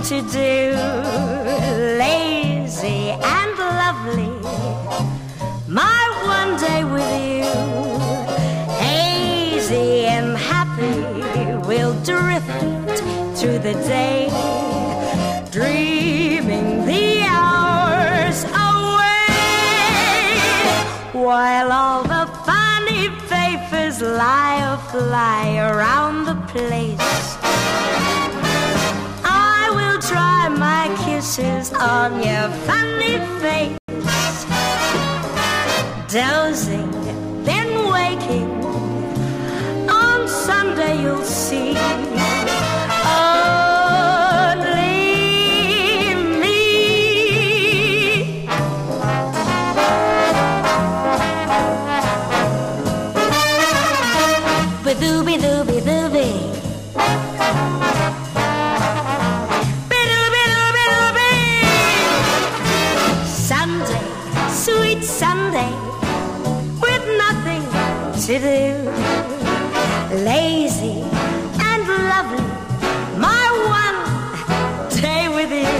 to do. Lazy and lovely, my one day with you. Hazy and happy, we'll drift through the day, dreaming the hours away, while all the funny papers lie or fly around the place. I will try my kisses on your funny face, dozing, then waking. On Sunday you'll see only me. Ba-dooby dooby dooby, ba-dooby dooby dooby. Sunday, sweet Sunday, with nothing to do. Lazy and lovely, my one day with you.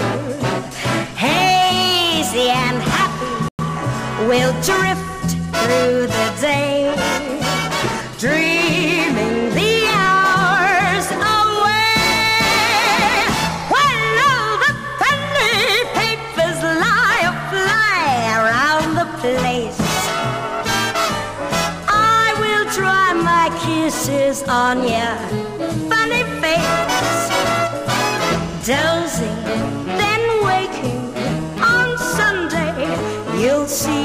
Hazy and happy, we'll drift through the day, dreaming the hours away, while all the funny papers lie or fly around the place. Try my kisses on your funny face, dozing, then waking. On Sunday you'll see